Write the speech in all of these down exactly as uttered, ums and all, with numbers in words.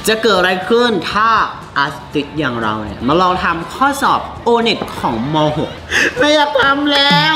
จะเกิดอะไรขึ้นถ้าอาร์ติสอย่างเราเนี่ยมาลองทำข้อสอบโอเน็ตของม หก ไม่อยากทำแล้ว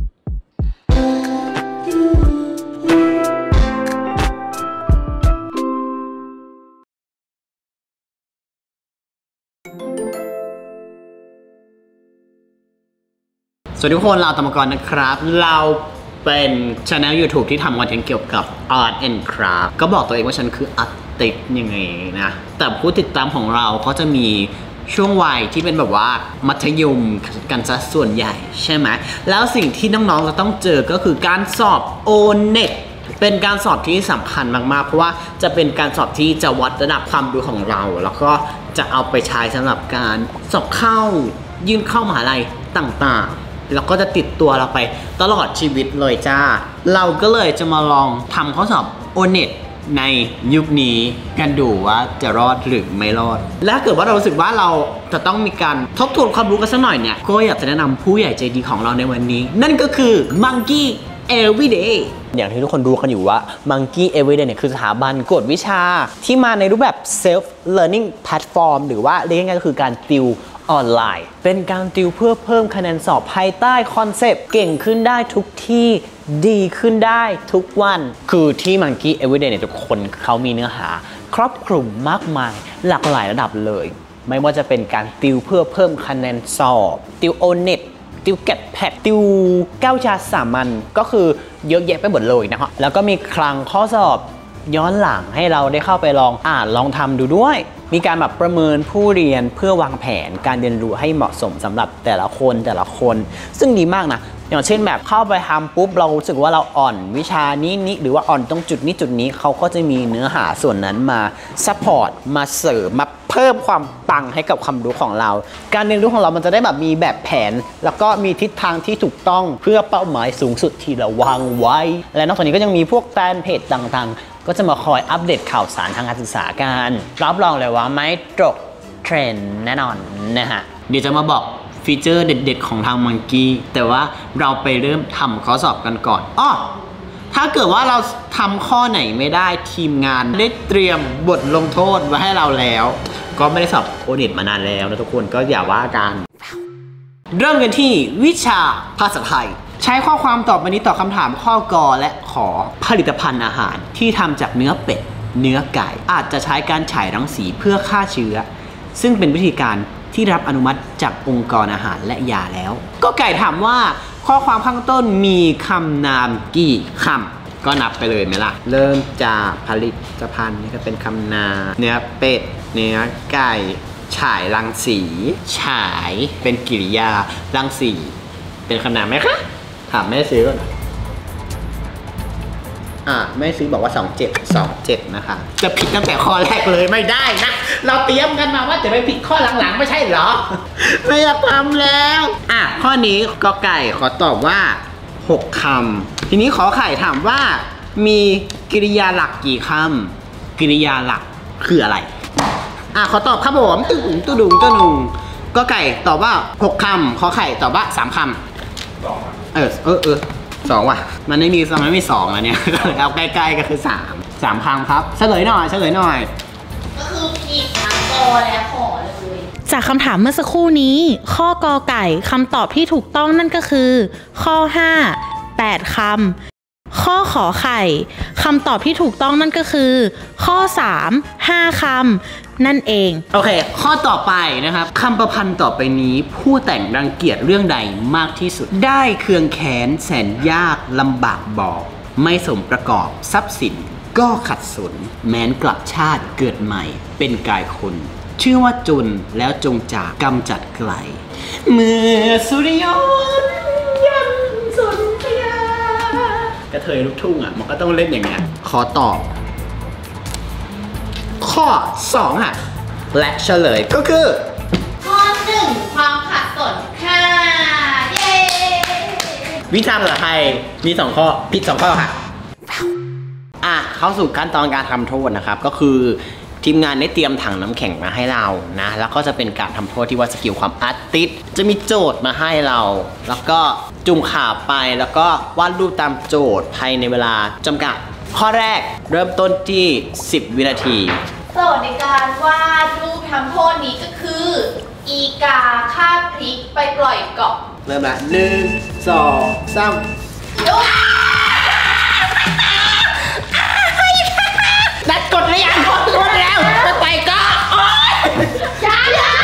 สวัสดีทุกคนเราตมกรนะครับเราเป็นช anel ยูทูบ ที่ทำคอนเทนต์เกี่ยวกับ Art and Craft ก็บอกตัวเองว่าฉันคืออาร์ติสยังไงนะแต่ผู้ติดตามของเราเขาจะมีช่วงวัยที่เป็นแบบว่ามัธยมกันซะส่วนใหญ่ใช่ไหมแล้วสิ่งที่น้องๆจะต้องเจอก็คือการสอบ โอ เน็ต เป็นการสอบที่สำคัญมากๆเพราะว่าจะเป็นการสอบที่จะวัดระดับความรู้ของเราแล้วก็จะเอาไปใช้สำหรับการสอบเข้ายื่นเข้ามหาลัยต่างๆแล้วก็จะติดตัวเราไปตลอดชีวิตเลยจ้าเราก็เลยจะมาลองทำข้อสอบ โอ เน็ต ในยุคนี้กันดูว่าจะรอดหรือไม่รอดและเกิดว่าเรารู้สึกว่าเราจะต้องมีการทบทวนความรู้กันสักหน่อยเนี่ยก็อยากจะแนะนำผู้ใหญ่ใจดีของเราในวันนี้นั่นก็คือ Monkey Everyday อย่างที่ทุกคนรู้กันอยู่ว่า Monkey Everyday เนี่ยคือสถาบันกวดวิชาที่มาในรูปแบบ Self Learning Platform หรือว่าเรียกง่ายๆก็คือการติวออนไลน์เป็นการติวเพื่อเพิ่มคะแนนสอบภายใต้คอนเซปต์เก่งขึ้นได้ทุกที่ดีขึ้นได้ทุกวันคือที่ Monkey Everyday เนี่ยทุกคนเขามีเนื้อหาครอบคลุมมากมายหลากหลายระดับเลยไม่ว่าจะเป็นการติวเพื่อเพิ่มคะแนนสอบติว โอ เน็ต ติวแกดแพดติวเก้าวิชาสามัญก็คือเยอะแยะไปหมดเลยนะครับแล้วก็มีคลังข้อสอบย้อนหลังให้เราได้เข้าไปลองอ่านลองทำดูด้วยมีการแบบประเมินผู้เรียนเพื่อวางแผนการเรียนรู้ให้เหมาะสมสำหรับแต่ละคนแต่ละคนซึ่งดีมากนะอย่างเช่นแบบเข้าไปทำปุ๊บเรารู้สึกว่าเราอ่อนวิชานี้นี้หรือว่าอ่อนตรงจุดนี้จุดนี้เขาก็จะมีเนื้อหาส่วนนั้นมาซัพพอร์ตมาเสริมมาเพิ่มความปังให้กับความรู้ของเราการเรียนรู้ของเรามันจะได้แบบมีแบบแผนแล้วก็มีทิศทางที่ถูกต้องเพื่อเป้าหมายสูงสุดที่เราวางไว้และนอกจากนี้ก็ยังมีพวกแฟนเพจต่างๆก็จะมาคอยอัปเดตข่าวสารทางการศึกษากันรับรองเลยว่าไม่ตกเทรนด์แน่นอนนะฮะเดี๋ยวจะมาบอกฟีเจอร์เด็ดๆของทาง Monkey แต่ว่าเราไปเริ่มทำข้อสอบกันก่อนอ้อถ้าเกิดว่าเราทำข้อไหนไม่ได้ทีมงานได้เตรียมบทลงโทษไว้ให้เราแล้วก็ไม่ได้สอบ โอ เน็ต มานานแล้วนะทุกคนก็อย่าว่ากันเริ่มกันที่วิชาภาษาไทยใช้ข้อความตอบมานี้ตอบคำถามข้อกอและขอผลิตภัณฑ์อาหารที่ทำจากเนื้อเป็ดเนื้อไก่อาจจะใช้การฉายรังสีเพื่อฆ่าเชื้อซึ่งเป็นวิธีการที่รับอนุมัติจากองค์กรอาหารและยาแล้วก็ไก่ถามว่าข้อความข้างต้นมีคำนามกี่คำก็นับไปเลยไหมล่ะเริ่มจากผลิตภัณฑ์นี่ก็เป็นคำนามเนื้อเป็ดเนื้อไก่ฉายรังสีฉายเป็นกริยารังสีเป็นคำนามไหมคะถามแม่ซื้อก่อนอ่ะแม่ซื้อบอกว่าสองเจ็ด สองเจ็ดนะคะจะผิดตั้งแต่ข้อแรกเลยไม่ได้นะเราเตรียมกันมาว่าจะไม่ผิดข้อหลังๆไม่ใช่เหรอไม่อยากทำแล้วอ่ะข้อนี้กอไก่ขอตอบว่าหกคำทีนี้ขอไข่ถามว่ามีกริยาหลักกี่คำกริยาหลักคืออะไรอ่ะขอตอบครับผมตุ้งตุ้ดุงตุ้ดุงกอไก่ตอบว่าหกคำขอไข่ตอบว่าสามคำเออเออเออสองว่ะมันไม่มีมันไม่มีสองแล้วเนี่ยเอาใกล้ๆก็คือสามสามคำครับเฉลยหน่อยเฉลยหน่อยก็คือผิดทั้งกอและขอเลยจากคำถามเมื่อสักครู่นี้ข้อกอไก่คำตอบที่ถูกต้องนั่นก็คือข้อห้า แปดคำข้อขอไข่คำตอบที่ถูกต้องนั่นก็คือข้อสาม ห้าคำนั่นเองโอเคข้อต่อไปนะครับคำประพันธ์ต่อไปนี้ผู้แต่งรังเกียจเรื่องใดมากที่สุดได้เคืองแค้นแสนยากลำบากบอกไม่สมประกอบทรัพย์สินก็ขัดสนแม้นกลับชาติเกิดใหม่เป็นกายคนชื่อว่าจนแล้วจงจากกำจัดไกลเมื่อสุริยนต์ยังสนธยากระเทยลูกทุ่งอ่ะมันก็ต้องเล่นอย่างเงี้ยขอตอบข้อสองค่ะและเฉลยก็คือข้อหนึ่งความขัดสนค่ะเย้วิชาภาษาไทยมีสองข้อผิดสองข้อค่ะอ่ะเข้าสู่ขั้นตอนการทำโทษนะครับก็คือทีมงานได้เตรียมถังน้ำแข็งมาให้เรานะแล้วก็จะเป็นการทำโทษที่ว่าสกิลความอาร์ติสจะมีโจทย์มาให้เราแล้วก็จุ่มขาไปแล้วก็วาดรูปตามโจทย์ภายในเวลาจำกัดข้อแรกเริ่มต้นที่สิบวินาทีโจทย์ในการวาดรูปทำโทษนี้ก็คืออีกาคาบพริกไปปล่อยเกาะเริ่มละหนึ่งสองสามนัดกดหรือยังกดกดแล้วจะไปก็ช้าช้า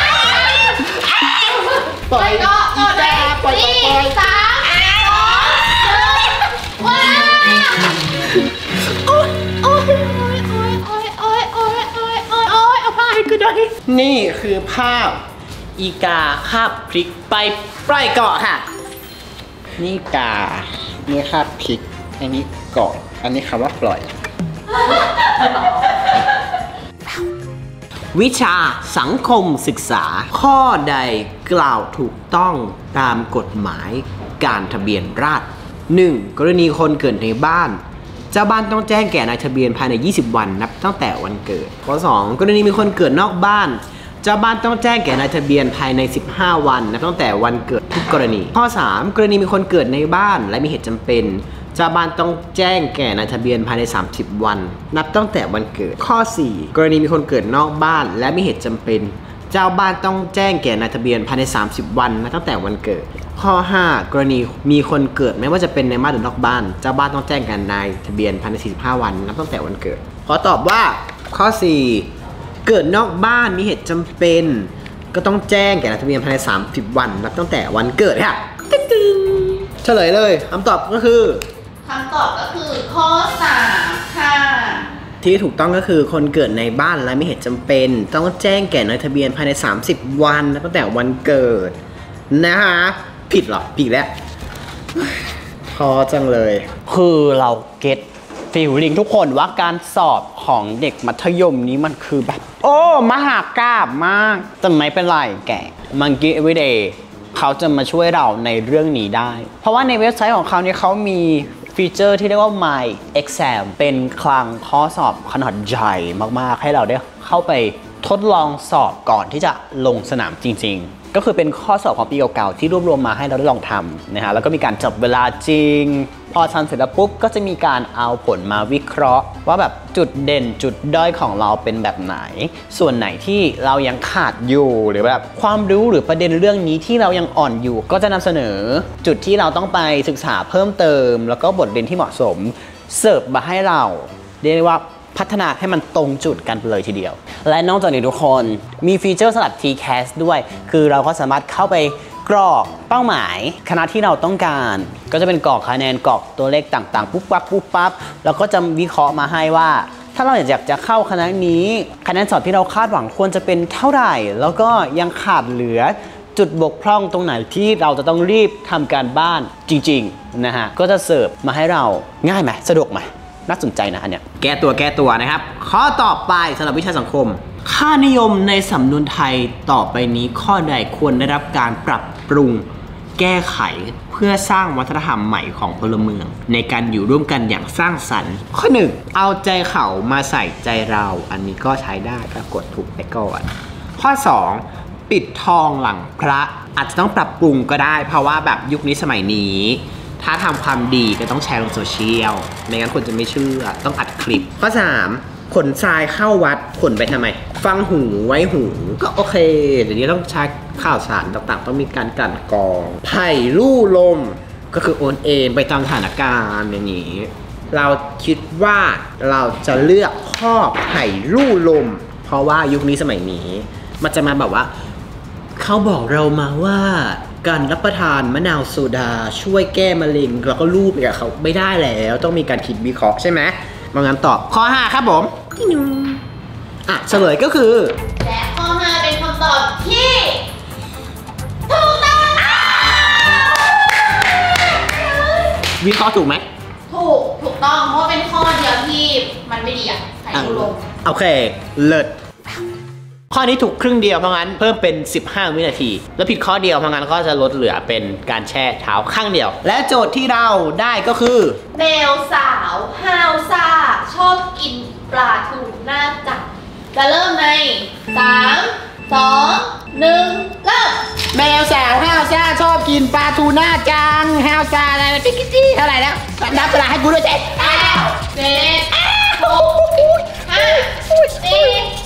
ปล่อยเกาะก่อนเลยสี่สามสองหนึ่งว้าวโอ๊ยโอ๊ยโอ๊ยโอ๊ยโอ๊ยโอ๊ยโอ๊ยโอ๊ยโอ๊ยเอาผ้าให้กูได้นี่คือภาพอีกาคาบพริกไปปล่อยเกาะค่ะนี่กานี่คาบพริกอันนี้เกาะอันนี้คำว่าปล่อยวิชาสังคมศึกษาข้อใดกล่าวถูกต้องตามกฎหมายการทะเบียนราษฎร์ หนึ่ง กรณีคนเกิดในบ้านเจ้าบ้านต้องแจ้งแก่นายทะเบียนภายในยี่สิบวันนับตั้งแต่วันเกิดข้อสองกรณีมีคนเกิดนอกบ้านเจ้าบ้านต้องแจ้งแก่นายทะเบียนภายในสิบห้าวันนับตั้งแต่วันเกิดทุกกรณีข้อสามกรณีมีคนเกิดในบ้านและมีเหตุจำเป็นเจ้าบ้านต้องแจ้งแก่นายทะเบียนภายในสามสิบวันนับตั้งแต่วันเกิดข้อสี่กรณีมีคนเกิดนอกบ้านและมีเหตุจำเป็นเจ้าบ้านต้องแจ้งแก่นายทะเบียนภายในสามสิบวันนับตั้งแต่วันเกิดข้อห้ากรณีมีคนเกิดไม่ว่าจะเป็นในบ้านหรือนอกบ้านเจ้าบ้านต้องแจ้งแก่นายทะเบียนภายในสี่สิบห้าวันนับตั้งแต่วันเกิดขอตอบว่าข้อสี่เกิดนอกบ้านมีเหตุจำเป็นก็ต้องแจ้งแก่นายทะเบียนภายในสามสิบวันนับตั้งแต่วันเกิดค่ะตึ้งๆเฉลยเลยคำตอบก็คือคำตอบก็คือข้อสามค่ะที่ถูกต้องก็คือคนเกิดในบ้านและมีเหตุจำเป็นต้องแจ้งแก่นายทะเบียนภายในสามสิบวันนับตั้งแต่วันเกิดนะคะผิดหรอผิดแล้วพอจังเลยคือเราเก็ตฟีลลิ่งทุกคนว่าการสอบของเด็กมัธยมนี้มันคือแบบโอ้มหากาพย์มากแต่ไม่เป็นไรแกมังกี้ everyday เขาจะมาช่วยเราในเรื่องนี้ได้เพราะว่าในเว็บไซต์ของเขาเนี่ยเขามีฟีเจอร์ที่เรียกว่า My Exam เป็นคลังข้อสอบขนาดใหญ่มากๆให้เราได้เข้าไปทดลองสอบก่อนที่จะลงสนามจริงๆก็คือเป็นข้อสอบของปีเก่าๆที่รวบรวมมาให้เราได้ลองทำนะฮะแล้วก็มีการจับเวลาจริงพอทันเสร็จแล้วปุ๊บก็จะมีการเอาผลมาวิเคราะห์ว่าแบบจุดเด่นจุดด้อยของเราเป็นแบบไหนส่วนไหนที่เรายังขาดอยู่หรือแบบความรู้หรือประเด็นเรื่องนี้ที่เรายังอ่อนอยู่ก็จะนำเสนอจุดที่เราต้องไปศึกษาเพิ่มเติมแล้วก็บทเรียนที่เหมาะสมเสิร์ฟมาให้เราเรียกว่าพัฒนาให้มันตรงจุดกันเลยทีเดียวและนอกจากนี้ทุกคนมีฟีเจอร์สำหรับ ที แคส ด้วยคือเราก็สามารถเข้าไปกรอกเป้าหมายคณะที่เราต้องการก็จะเป็นกรอกคะแนนกรอกตัวเลขต่างๆปุ๊บปั๊บปุ๊บปั๊บแล้วก็จะวิเคราะห์มาให้ว่าถ้าเราอยากจะเข้าคณะนี้คะแนนสอบที่เราคาดหวังควรจะเป็นเท่าไหร่แล้วก็ยังขาดเหลือจุดบกพร่องตรงไหนที่เราจะต้องรีบทำการบ้านจริงๆนะฮะก็จะเสิร์ฟมาให้เราง่ายไหมสะดวกไหมน่าสนใจนะอันเนี้ยแก้ตัวแก้ตัวนะครับข้อต่อไปสำหรับวิชาสังคมค่านิยมในสำนวนไทยต่อไปนี้ข้อใดควรได้รับการปรับปรุงแก้ไขเพื่อสร้างวัฒนธรรมใหม่ของพลเมืองในการอยู่ร่วมกันอย่างสร้างสรรค์ข้อหนึ่งเอาใจเขามาใส่ใจเราอันนี้ก็ใช้ได้ก็กดถูกไปก่อนข้อสองปิดทองหลังพระอาจจะต้องปรับปรุงก็ได้เพราะว่าแบบยุคนี้สมัยนี้ถ้าทำความดีก็ต้องแชร์ลงโซเชียลไม่งั้นคนจะไม่เชื่อต้องอัดคลิปข้อสามขนทรายเข้าวัดขนไปทำไมฟังหูไว้หูก็โอเคเดี๋ยวนี้ต้องใช้ข่าวสารต่างๆต้องมีการกลั่นกรองไผ่ลู่ลมก็คือโอนเอ็นไปตามสถานการณ์อย่างนี้เราคิดว่าเราจะเลือกข้อไผ่ลู่ลมเพราะว่ายุคนี้สมัยนี้มันจะมาแบบว่าเขาบอกเรามาว่าการรับประทานมะนาวโซดาช่วยแก้มะเร็งเราก็รูปกับเขาไม่ได้แล้วต้องมีการคิดวิเคราะห์ใช่ไหมบางงั้นตอบข้อห้าครับผมอ่ะเฉลยก็คือและข้อห้าเป็นคำตอบที่ถูกต้องวิเคราะห์ถูกไหมถูกถูกต้องเพราะเป็นข้อเดียวที่มันไม่ดีอ่ะใส่ลงโอเคเลิศข้อนี้ถูกครึ่งเดียวเพราะงั้นเพิ่มเป็นสิบห้าวินาทีแล้วผิดข้อเดียวเพราะงั้นก็จะลดเหลือเป็นการแช่เท้าข้างเดียวและโจทย์ที่เราได้ก็คือแมวสาวห้าวซ่าชอบกินปลาทูน่าจับจะเริ่มในสามสองหนึ่งเริ่มแมวสาวห้าวซ่าชอบกินปลาทูน่าจังห้าวซ่าอะไรปิ๊กจี้เท่าไหร่แล้วนับเวลาให้กูด้วยเจ๊เก้าเจ็ดหกห้าสี่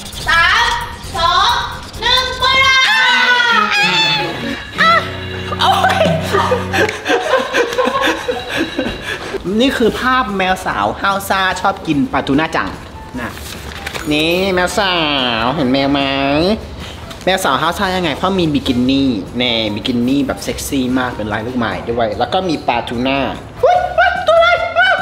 นี่คือภาพแมวสาวฮาวซาชอบกินปลาทูน่าจังนะนี่แมวสาวเห็นแมวไหมแมวสาวฮาวซายังไงเพราะมีบิกินี่แน่บิกินี่แบบเซ็กซี่มากเป็นลายลูกไม้ด้วยแล้วก็มีปลาทูน่าตัวอะไร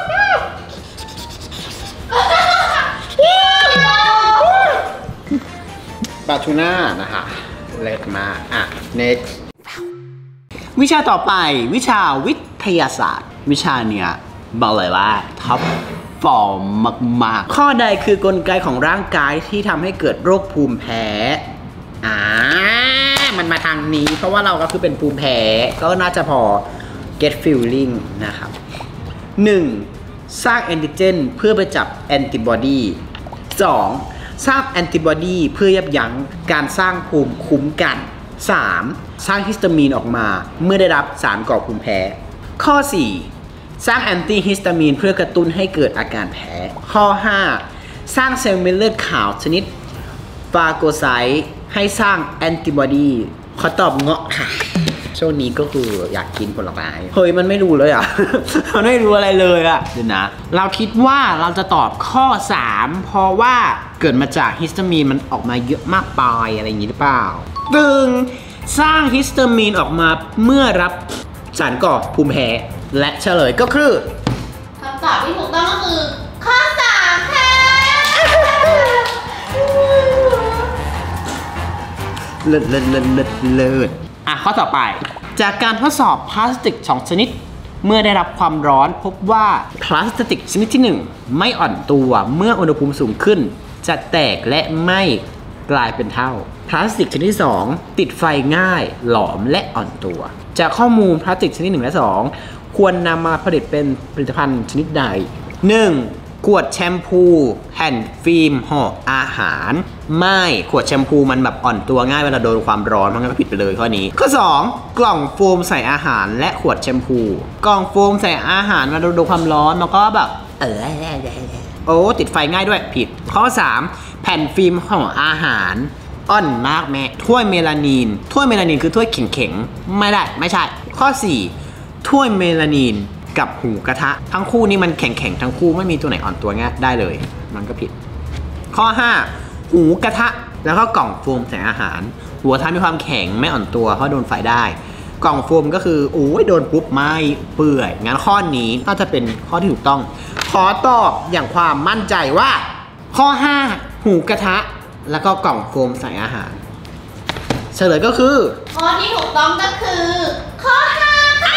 ปลาทูน่านะคะเลิศมากอ่ะ next วิชาต่อไปวิชาวิทยาศาสตร์วิชาเนี้ยบอกเลยว่าท็อปฟอร์มมากๆข้อใดคือกลไกของร่างกายที่ทำให้เกิดโรคภูมิแพ้อ่ามันมาทางนี้เพราะว่าเราก็คือเป็นภูมิแพ้ก็น่าจะพอ get feeling นะครับหนึ่งสร้างแอนติเจนเพื่อไปจับแอนติบอดีสองสร้างแอนติบอดีเพื่อยับยั้งการสร้างภูมิคุ้มกันสามสร้างฮิสตามีนออกมาเมื่อได้รับสารก่อภูมิแพ้ข้อสี่สร้างแอนตี้ฮิสตามีนเพื่อกระตุ้นให้เกิดอาการแพ้ข้อห้าสร้างเซลล์เม็ดเลือดขาวชนิดฟาโกไซต์ให้สร้างแอนติบอดีขอตอบเงาะค่ะช่วงนี้ก็คืออยากกินผลไม้เฮ้ยมันไม่รู้เลยอ่ะ มันไม่รู้อะไรเลยอ่ะเดี๋ยวนะเราคิดว่าเราจะตอบข้อสามเพราะว่าเกิดมาจากฮิสตามีนมันออกมาเยอะมากไปอะไรอย่างนี้หรือเปล่าตึงสร้างฮิสตามีนออกมาเมื่อรับสารก่อภูมิแพ้และเฉลยก็คือคำตอบที่ถูกต้องก็คือข้อสามค่ะเลิศเลิศเลิศเลิศเลิศอ่ะข้อต่อไปจากการทดสอบพลาสติกสองชนิดเมื่อได้รับความร้อนพบว่าพลาสติกชนิดที่หนึ่งไม่อ่อนตัวเมื่ออุณหภูมิสูงขึ้นจะแตกและไม่กลายเป็นเท่าพลาสติกชนิดที่สองติดไฟง่ายหลอมและอ่อนตัวจากข้อมูลพลาสติกชนิดหนึ่งและสองควรนำมาผลิตเป็นผลิตภัณฑ์ชนิดใด หนึ่ง. ขวดแชมพูแผ่นฟิล์มห่ออาหารไม่ขวดแชมพูมันแบบอ่อนตัวง่ายเวลาโดนความร้อนมันก็ผิดไปเลยข้อนี้ข้อสองกล่องโฟมใส่อาหารและขวดแชมพูกล่องโฟมใส่อาหารเวลาโดนความร้อนมันก็แบบเออโอ้ติดไฟง่ายด้วยผิดข้อสามแผ่นฟิล์มห่ออาหารอ่อนมากแม่ถ้วยเมลานีนถ้วยเมลานีนคือถ้วยแข็งๆไม่ได้ไม่ใช่ข้อสี่ถ้วยเมลานีนกับหูกระทะทั้งคู่นี้มันแข็งๆทั้งคู่ไม่มีตัวไหนอ่อนตัวง่ายได้เลยมันก็ผิดข้อห้าหูกระทะแล้วก็กล่องโฟมใส่อาหารหัวกระทะมีความแข็งไม่อ่อนตัวเพราะโดนไฟได้กล่องโฟมก็คือโอ้ยโดนปุ๊บไม่เปื่อยงั้นข้อนี้น่าจะเป็นข้อที่ถูกต้องขอตอบอย่างความมั่นใจว่าข้อห้าหูกระทะแล้วก็กล่องโฟมใส่อาหารเฉลยก็คือข้อที่ถูกต้องก็คือข้อห้าค่ะ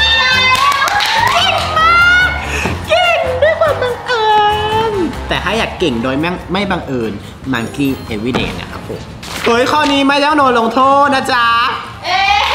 เก่งด้วยความบังเอิญแต่ถ้าอยากเก่งโดยไม่ไม่บังเอิญมังกี้เอวิเดนนะครับผมเฮ้ยข้อนี้ไม่ต้องโดนลงโทษนะจ๊ะเอ๊ะ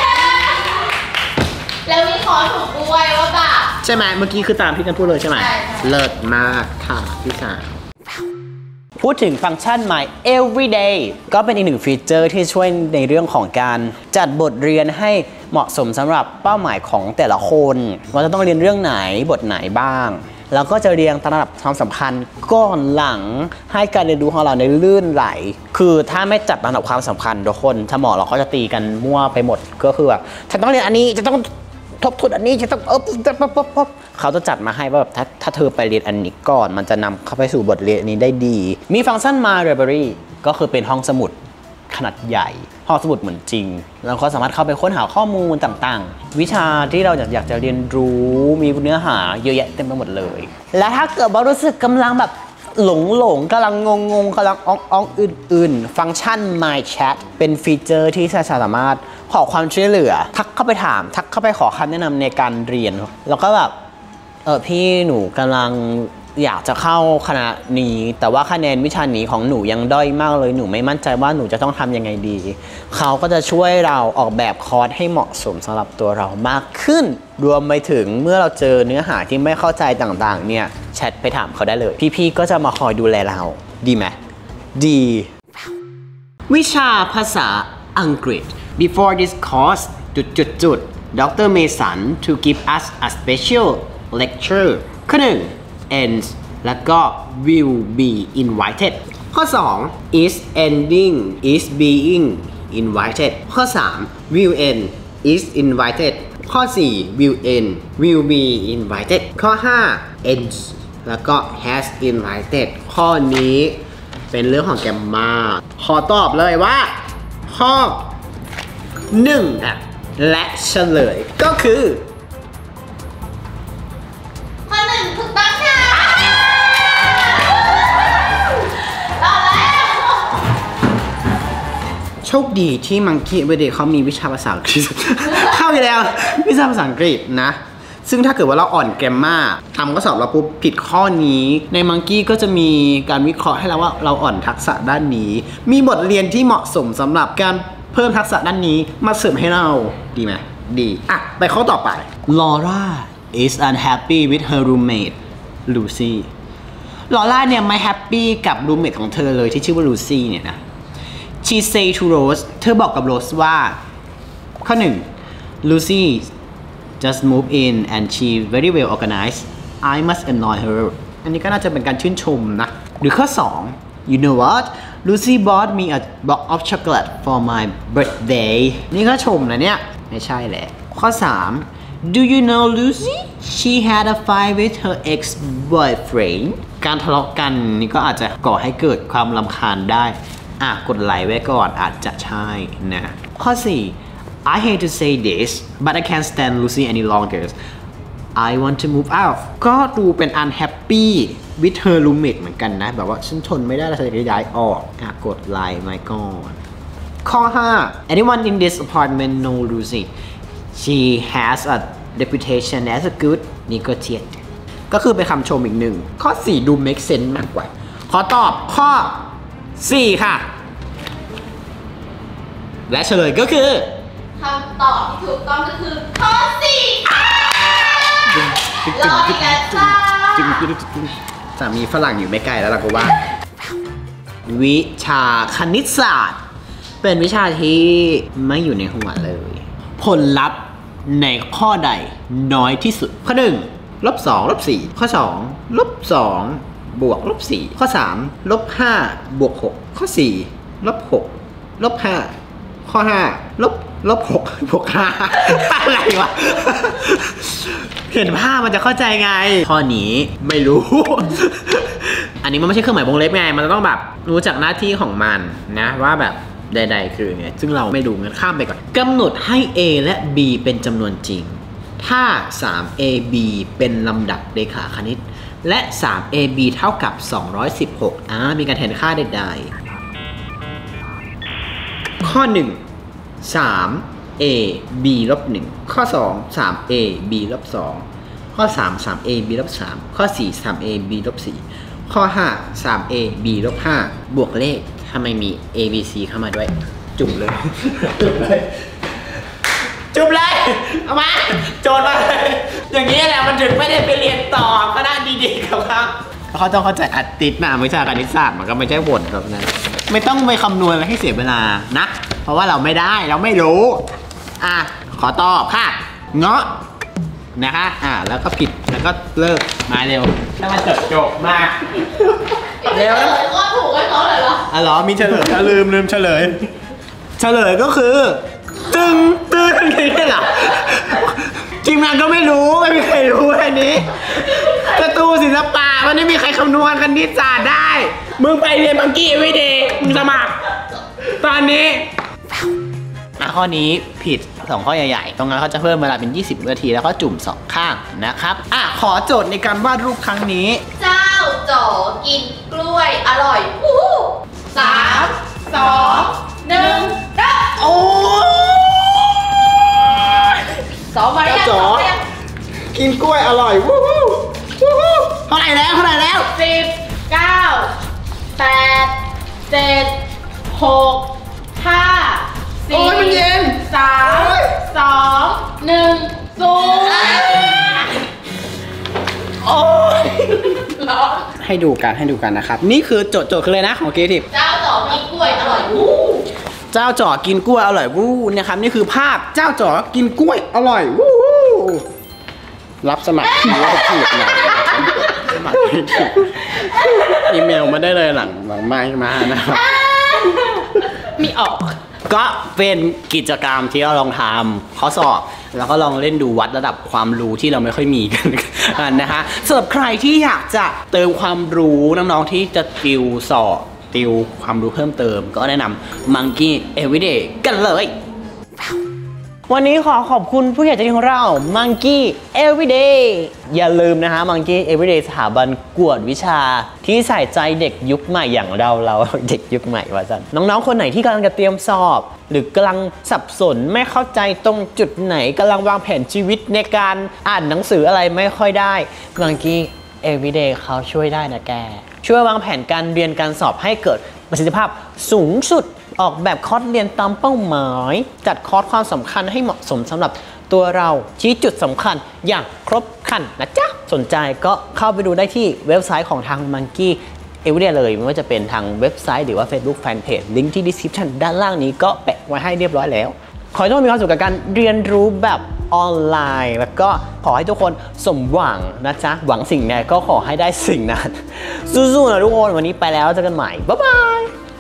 แล้วมีขอถูกด้วยว่าแบบใช่ไหมเมื่อกี้คือตามที่กันพูดเลยใช่ไหมเลิศมากค่ะพี่สาวพูดถึงฟังก์ชัน My Everyday ก็เป็นอีกหนึ่งฟีเจอร์ที่ช่วยในเรื่องของการจัดบทเรียนให้เหมาะสมสำหรับเป้าหมายของแต่ละคนว่าจะต้องเรียนเรื่องไหนบทไหนบ้างแล้วก็จะเรียงตามระดับความสำคัญก่อนหลังให้การเรียนรู้ของเราในลื่นไหลคือถ้าไม่จัดลำดับความสำคัญทุกคนสมองเราก็จะตีกันมั่วไปหมดก็คือแบบฉันต้องเรียนอันนี้จะต้องทบทวนอันนี้จะต้องเออป๊บป๊บป๊บเขาจะจัดมาให้ว่าแบบถ้าถ้าเธอไปเรียนอันนี้ก่อนมันจะนำเข้าไปสู่บทเรียนนี้ได้ดีมีฟังก์ชัน My Library ก็คือเป็นห้องสมุดขนาดใหญ่ห้องสมุดเหมือนจริงเราก็สามารถเข้าไปค้นหาข้อมูลต่างๆวิชาที่เราอยากจะเรียนรู้มีเนื้อหาเยอะแยะเต็มไปหมดเลยและถ้าเกิดว่ารู้สึกกำลังแบบหลงหลงกำลังงงงกำลังอ้องอ้องอื่นๆฟังก์ชัน My Chat เป็นฟีเจอร์ที่สามารถขอความช่วยเหลือทักเข้าไปถามทักเข้าไปขอคำแนะนำในการเรียนแล้วก็แบบเออพี่หนูกำลังอยากจะเข้าคณะนี้แต่ว่าคะแนนวิชานี้ของหนูยังด้อยมากเลยหนูไม่มั่นใจว่าหนูจะต้องทำยังไงดีเขาก็จะช่วยเราออกแบบคอร์สให้เหมาะสมสำหรับตัวเรามากขึ้นรวมไปถึงเมื่อเราเจอเนื้อหาที่ไม่เข้าใจต่างๆเนี่ยแชทไปถามเขาได้เลยพี่ๆก็จะมาคอยดูแลเราดีไหมดีวิชาภาษาอังกฤษ Before this course จุดจุดจุดดรเมสัน to give us a special lecture ข้อหนึ่ง ends แล้วก็ will be invited ข้อสอง is ending is being invited ข้อสาม will end is invited ข้อสี่ will end will be invited ข้อห้า ends แล้วก็ has invited ข้อนี้เป็นเรื่องของแกมมาขอตอบเลยว่าข้อหนึ่งอ่ะและเฉลยก็คือข้อหนึ่งถูกต้องค่ะต่อแล้วโชคดีที่มังคีเวเดเขามีวิชาภาษาอังกฤษ เข้าไปแล้ววิชาภาษาอังกฤษนะซึ่งถ้าเกิดว่าเราอ่อนแกรมมาทำข้อสอบเราปุ๊บผิดข้อนี้ในมังกี้ก็จะมีการวิเคราะห์ให้เราว่าเราอ่อนทักษะด้านนี้มีบทเรียนที่เหมาะสมสำหรับการเพิ่มทักษะด้านนี้มาเสริมให้เราดีไหมดีอ่ะไปข้อต่อไป Laura is unhappy with her roommate Lucy Laura เนี่ยไม่แฮปปี้กับรูมเมทของเธอเลยที่ชื่อว่า Lucy เนี่ยนะ She say to Rose เธอบอกกับ Rose ว่าข้อหนึ่ง Lucy just move in and she very well organized I must annoy her อันนี้ก็น่าจะเป็นการชื่นชมนะหรือข้อสอง you know what Lucy bought me a box of chocolate for my birthday นี่ก็ชมนะเนี่ยไม่ใช่แหละข้อสาม do you know Lucy she had a fight with her ex boyfriend การทะเลาะกันนี่ก็อาจจะก่อให้เกิดความรำคาญได้อ่ะกดไลค์ไว้ก่อนอาจจะใช่นะข้อสี่I hate to say this but I can't stand Lucy any longer I want to move out ก็ดูเป็น unhappy with her roommate เหมือนกันนะแบบว่าฉันทนไม่ได้แล้วฉันจะย้ายออกอ่ะกดไลค์มาก่อนข้อห้า anyone in this apartment know Lucy she has a reputation as a good negotiator ก็คือเป็นคำชมอีกหนึ่งข้อสี่ดู make sense มากกว่าขอตอบข้อสี่ค่ะและเฉลยก็คือคำตอบที่ถูกต้องก็คือข้อสี่รออีกแล้วจ้าสามีฝรั่งอยู่ไม่ไกลแล้วล่ะก็ว่าวิชาคณิตศาสตร์เป็นวิชาที่ไม่อยู่ในหัวเลยผลลัพธ์ในข้อใดน้อยที่สุดข้อหนึ่งลบสองลบสี่ข้อสองลบสองบวกลบสี่ข้อสามลบห้าบวกหกข้อสี่ลบหกลบห้าข้อห้าลบลบหกบวกห้าอะไรวะเห็นภาพมันจะเข้าใจไงข้อนี้ไม่รู้ อันนี้มันไม่ใช่เครื่องหมายวงเล็บไงมันต้องแบบรู้จักหน้าที่ของมันนะว่าแบบใดๆคือไงซึ่งเราไม่รู้งั้นข้ามไปก่อนกำหนดให้ A และ B เป็นจำนวนจริงถ้า สาม เอ บี เป็นลำดับเรขาคณิตและ สาม เอ บี เท่ากับ สองร้อยสิบหกอ่ามีการแทนค่าใดๆข้อหนึ่ง สาม เอ บี ลบหนึ่งข้อสอง สาม เอ บี ลบสองข้อสาม สาม เอ บี ลบสามข้อสี่ สาม เอ บี ลบสี่ข้อห้า สาม เอ บี ลบห้าบวกเลขถ้าไม่มี A B C เข้ามาด้วยจุ่มเลย จุ่มเลยจุ่มเลยเอามาโจทย์มาเลยอย่างนี้แหละมันถึงไม่ได้ไปเรียนต่อคณะดีๆครับครับเขาต้องเข้าใจอัดติดนะวิชาคณิตศาสตร์มันก็ไม่ใช่บทแบบนั้นไม่ต้องไปคำนวณอะไรให้เสียเวลานะเพราะว่าเราไม่ได้เราไม่รู้อ่ะขอตอบค่ะเงาะนะคะอ่ะแล้วก็ผิดแล้วก็เลิกมาเร็วถ้ามันจบจบมาเร็วนะก็ถูกไว้เขาเลยเหรออ๋อเหรอมีเฉลยลืมลืมเฉลยเฉลยก็คือตึงตึงนี่เหรอจริงมันก็ไม่รู้ไม่มีใครรู้อันนี้ประตูศิลปะมันไม่มีใครคำนวณคณิตศาสตร์ได้มึงไปเรียนบังกี้เอวีเดย์มึงสมัครตอนนี้ข้อนี้ผิดสองข้อใหญ่ๆตรงนั้นเขาจะเพิ่มเวลาเป็นยี่สิบนาทีแล้วก็จุ่มสองข้างนะครับอ่ะขอโจทย์ในการวาดรูปครั้งนี้เจ้าจ๋อกินกล้วยอร่อยอู้สามสองหนึ่งเริ่มโอ้สองมาแล้วจ๋อกินกล้วยอร่อยวู้วู้วู้เท่าไหร่แล้วเท่าไหร่แล้วสิบเก้าแปดเจ็ดหกห้าสี่สามสองหนึ่งศูนย์โอ้ยให้ดูกันให้ดูกันนะครับนี่คือโจทย์โจทย์คือเลยนะของเกทิฟเจ้าจ๋อกินกล้วยอร่อยวู้เจ้าจ๋อกินกล้วยอร่อยวู้นะครับนี่คือภาพเจ้าจ๋อกินกล้วยอร่อยวู้รับสมัครที่ว่าถูกหน่อยสมัครอีเมลมาได้เลยหลังหลังไมค์มานะครับมีออกก็เป็นกิจกรรมที่เราลองทำข้อสอบแล้วก็ลองเล่นดูวัดระดับความรู้ที่เราไม่ค่อยมีกันนะฮะสำหรับใครที่อยากจะเติมความรู้น้องๆที่จะติวสอบติวความรู้เพิ่มเติมก็แนะนำ Monkey Everyday กันเลยวันนี้ขอขอบคุณผู้ใหญ่ใจดีของเรา Monkey Everyday อย่าลืมนะฮะ Monkey Everyday สถาบันกวดวิชาที่ใส่ใจเด็กยุคใหม่อย่างเราเราเด็กยุคใหม่ว่าจันน้องๆคนไหนที่กำลังจะเตรียมสอบหรือกำลังสับสนไม่เข้าใจตรงจุดไหนกำลังวางแผนชีวิตในการอ่านหนังสืออะไรไม่ค่อยได้ Monkey Everyday เขาช่วยได้นะแกช่วยวางแผนการเรียนการสอบให้เกิดประสิทธิภาพสูงสุดออกแบบคอร์สเรียนตามเป้าหมายจัดคอร์สความสำคัญให้เหมาะสมสำหรับตัวเราชี้จุดสำคัญอย่างครบครันนะจ๊ะสนใจก็เข้าไปดูได้ที่เว็บไซต์ของทาง Monkey Everyday เลยไม่ว่าจะเป็นทางเว็บไซต์หรือว่า Facebook Fanpage ลิงก์ที่ description ด้านล่างนี้ก็แปะไว้ให้เรียบร้อยแล้วขอให้ทุกคนมีความสุขกับการเรียนรู้แบบออนไลน์แล้วก็ขอให้ทุกคนสมหวังนะจ๊ะหวังสิ่งใดก็ขอให้ได้สิ่งนั้นสู้ๆนะทุกคนวันนี้ไปแล้วเจอกันใหม่บ๊ายบาย